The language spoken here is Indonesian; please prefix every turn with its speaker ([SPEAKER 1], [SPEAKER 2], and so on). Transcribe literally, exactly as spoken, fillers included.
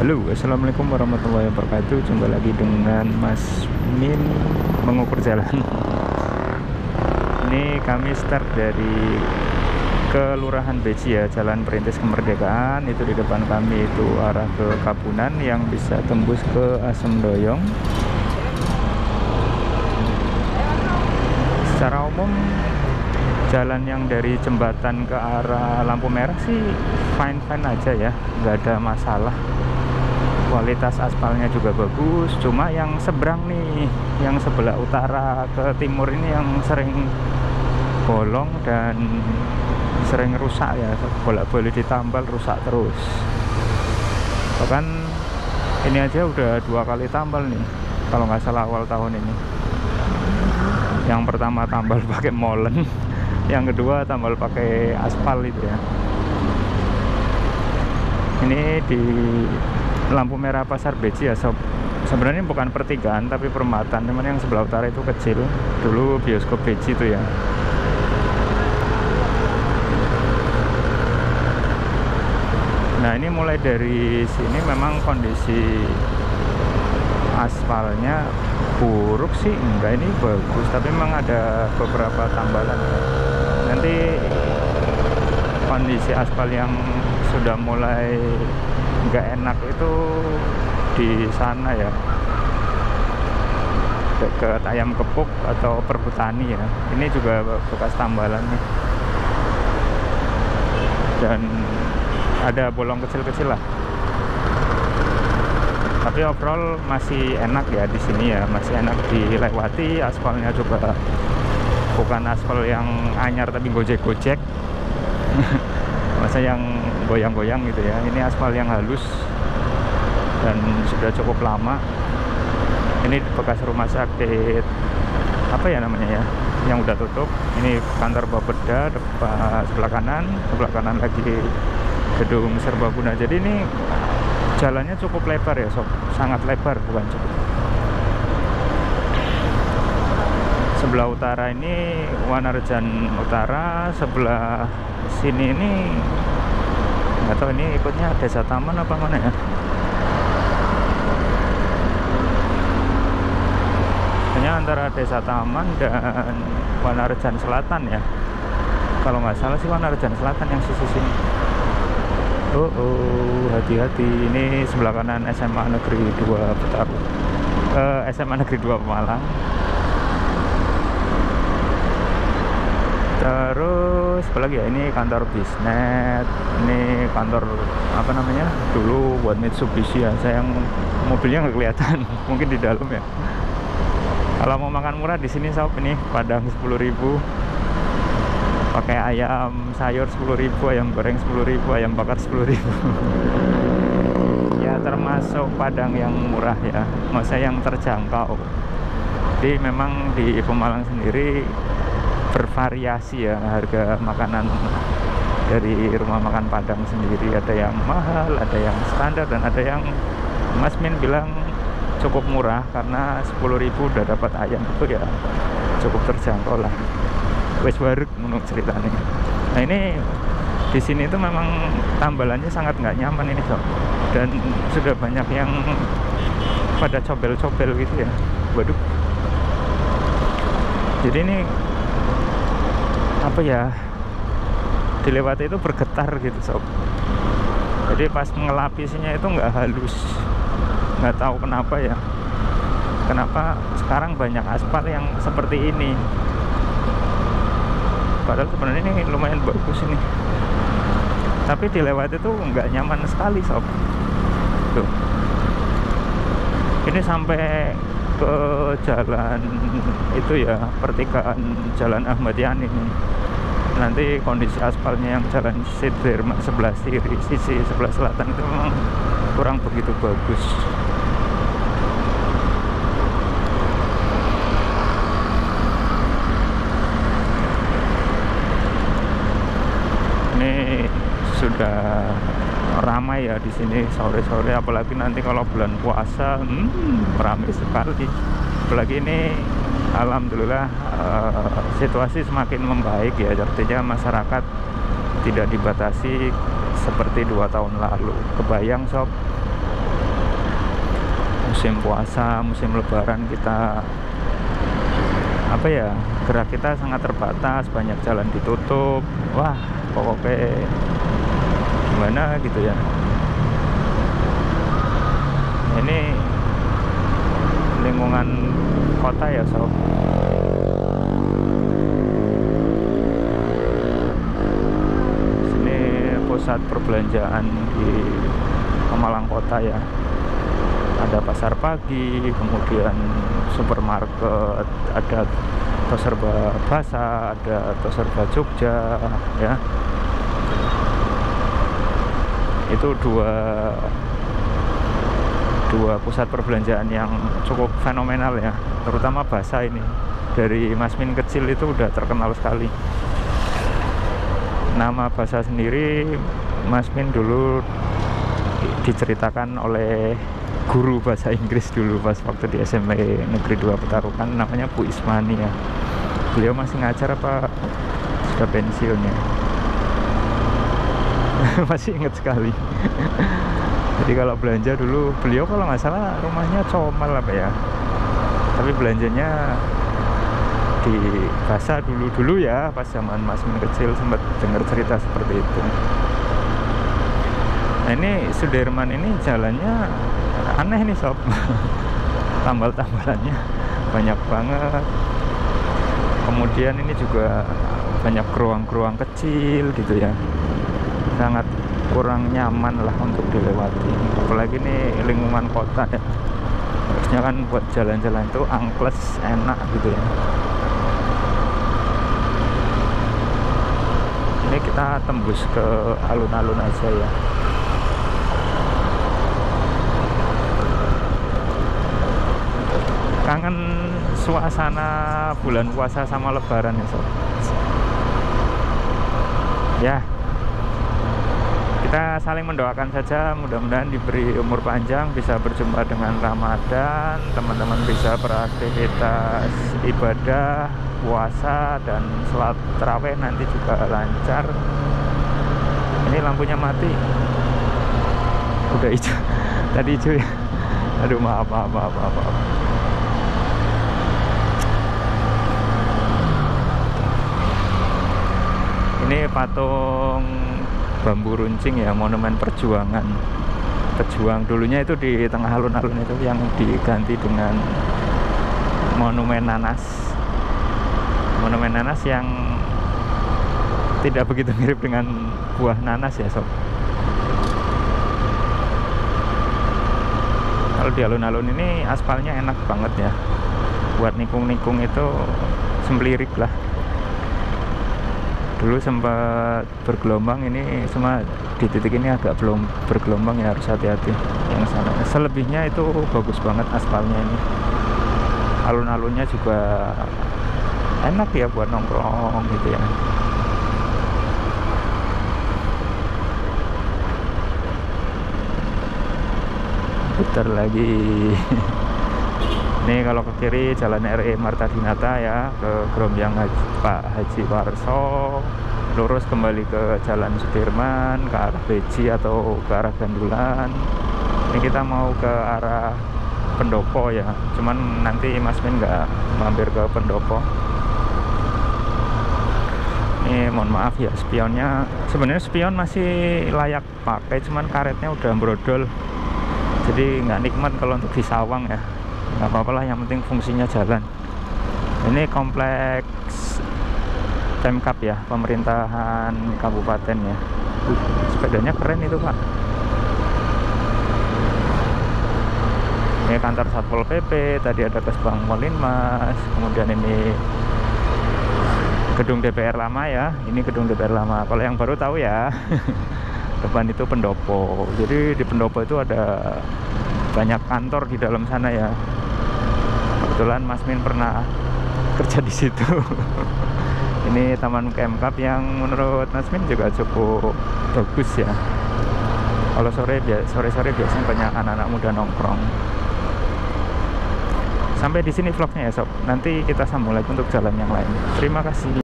[SPEAKER 1] Halo, assalamualaikum warahmatullahi wabarakatuh. Jumpa lagi dengan Mas Min mengukur jalan. Ini kami start dari Kelurahan Beji ya, Jalan Perintis Kemerdekaan. Itu di depan kami itu arah ke Kapunan yang bisa tembus ke Asem Doyong. Secara umum jalan yang dari jembatan ke arah lampu merah sih fine-fine aja ya, nggak ada masalah. Kualitas aspalnya juga bagus, cuma yang seberang nih, yang sebelah utara ke timur ini yang sering bolong dan sering rusak ya, bolak-balik ditambal rusak terus. Bahkan ini aja udah dua kali tambal nih, kalau nggak salah awal tahun ini. Yang pertama tambal pakai molen, yang kedua tambal pakai aspal itu ya. Ini di lampu merah Pasar Beji ya sob. Sebenarnya bukan pertigaan tapi perempatan, cuman yang sebelah utara itu kecil. Dulu bioskop Beji itu ya. Nah ini mulai dari sini memang kondisi aspalnya buruk sih, enggak, ini bagus, tapi memang ada beberapa tambalan. Nanti kondisi aspal yang sudah mulai nggak enak itu di sana ya, dekat Ayam Kepuk atau Perhutani ya. Ini juga bekas tambalan nih, dan ada bolong kecil-kecil lah. Tapi overall masih enak ya di sini ya, masih enak dilewati. Aspalnya juga bukan aspal yang anyar tapi gojek-gojek. Masa yang goyang-goyang gitu ya. Ini aspal yang halus dan sudah cukup lama. Ini bekas rumah sakit apa ya namanya ya, yang udah tutup. Ini kantor Bapeda depan sebelah kanan, sebelah kanan lagi gedung Serbaguna. Jadi ini jalannya cukup lebar ya sob, sangat lebar, bukan cukup. Sebelah utara ini Wanarejan Utara, sebelah sini ini nggak tahu ini ikutnya Desa Taman apa mana ya. Kayaknya antara Desa Taman dan Wanarejan Selatan ya, kalau nggak salah sih Wanarejan Selatan yang sisi sini. Oh, oh hati-hati, ini sebelah kanan S M A Negeri dua Betawi, uh, S M A Negeri dua Pemalang. Terus apalagi ya, ini kantor Bisnet, ini kantor apa namanya dulu buat Mitsubishi ya. Saya yang mobilnya nggak kelihatan, mungkin di dalam ya. Kalau mau makan murah di sini sob, ini Padang sepuluh ribu, pakai ayam sayur sepuluh ribu, ayam goreng sepuluh ribu, ayam bakar sepuluh ribu. Ya termasuk Padang yang murah ya, maksudnya yang terjangkau. Jadi memang di Pemalang sendiri bervariasi ya harga makanan dari rumah makan Padang sendiri. Ada yang mahal, ada yang standar, dan ada yang Mas Min bilang cukup murah karena sepuluh ribu udah dapat ayam. Itu ya cukup terjangkau lah. Wes wareg menurut ceritanya. Nah ini di sini itu memang tambalannya sangat nggak nyaman ini sob, dan sudah banyak yang pada cobel-cobel gitu ya. Waduh. Jadi ini apa ya, dilewati itu bergetar gitu sob. Jadi pas mengelapisinya itu nggak halus, nggak tahu kenapa ya, kenapa sekarang banyak aspal yang seperti ini. Padahal sebenarnya ini lumayan bagus ini, tapi dilewati itu nggak nyaman sekali sob. Tuh, ini sampai ke jalan itu ya, pertigaan Jalan Ahmad Yani ini. Nanti kondisi aspalnya yang Jalan Sudirman sebelah kiri, sisi sebelah selatan itu memang kurang begitu bagus. Ini sudah ramai ya di sini sore-sore, apalagi nanti kalau bulan puasa, hmm, ramai sekali. Apalagi ini alhamdulillah uh, situasi semakin membaik ya, artinya masyarakat tidak dibatasi seperti dua tahun lalu. Kebayang sob, musim puasa, musim lebaran kita apa ya, gerak kita sangat terbatas, banyak jalan ditutup. Wah, pokoknya gimana gitu ya. Ini lingkungan kota ya sob. Sini pusat perbelanjaan di Malang Kota ya. Ada pasar pagi, kemudian supermarket, ada Toserba Basah, ada Toserba Jogja ya. Itu dua dua pusat perbelanjaan yang cukup fenomenal ya, terutama Basah ini. Dari Masmin kecil itu udah terkenal sekali. Nama Basah sendiri Masmin dulu diceritakan oleh guru bahasa Inggris dulu pas waktu di S M P Negeri dua Petarukan, namanya Bu Ismani ya. Beliau masih ngajar apa sudah pensiun ya. Masih ingat sekali. Jadi kalau belanja dulu, beliau kalau nggak salah rumahnya Comal apa ya, tapi belanjanya di Basah dulu-dulu ya, pas zaman Masmin kecil sempat dengar cerita seperti itu. Nah ini Sudirman ini jalannya aneh nih sob. Tambal-tambalannya banyak banget. Kemudian ini juga banyak geruang-geruang kecil gitu ya, sangat kurang nyaman lah untuk dilewati. Apalagi ini lingkungan kota ya, harusnya kan buat jalan-jalan itu angkles, enak gitu ya. Ini kita tembus ke alun-alun aja ya. Kangen suasana bulan puasa sama lebaran ya sob. Ya, kita saling mendoakan saja, mudah-mudahan diberi umur panjang, bisa berjumpa dengan Ramadan, teman-teman bisa beraktivitas ibadah puasa dan sholat tarawih nanti juga lancar. Ini lampunya mati, udah hijau tadi hijau ya. Aduh, maaf maaf maaf maaf, maaf. Ini patung bambu runcing ya, monumen perjuangan. Pejuang dulunya itu di tengah alun-alun itu, yang diganti dengan monumen nanas. Monumen nanas yang tidak begitu mirip dengan buah nanas ya sob. Kalau di alun-alun ini aspalnya enak banget ya, buat nikung-nikung itu semplirik lah. Dulu sempat bergelombang, ini semua di titik ini agak belum bergelombang ya, harus hati-hati yang sana. Selebihnya itu bagus banget aspalnya ini. Alun-alunnya juga enak ya buat nongkrong gitu ya. Putar lagi. Ini kalau ke kiri jalan R E Marta Dinata ya, ke Grombyang Haji, Pak Haji Warso, lurus kembali ke Jalan Sudirman ke arah Beji atau ke arah Gandulan. Ini kita mau ke arah Pendopo ya, cuman nanti Mas Min nggak mampir ke Pendopo. Ini mohon maaf ya, spionnya sebenarnya spion masih layak pakai, cuman karetnya udah brodol, jadi nggak nikmat kalau untuk disawang ya. Nggak apa-apa lah, yang penting fungsinya jalan. Ini kompleks Pemkab ya, pemerintahan kabupaten ya. Uh, sepedanya keren itu pak. Ini kantor Satpol P P, tadi ada Kesbang Molinmas, kemudian ini gedung D P R lama ya, ini gedung D P R lama. Kalau yang baru tahu ya, depan itu Pendopo. Jadi di Pendopo itu ada banyak kantor di dalam sana ya. Kebetulan Mas Min pernah kerja di situ. Ini taman Pemkab yang menurut Mas Min juga cukup bagus ya. Kalau sore sore-sore biasanya banyak anak-anak muda nongkrong. Sampai di sini vlognya ya sob. Nanti kita sambung lagi untuk jalan yang lain. Terima kasih.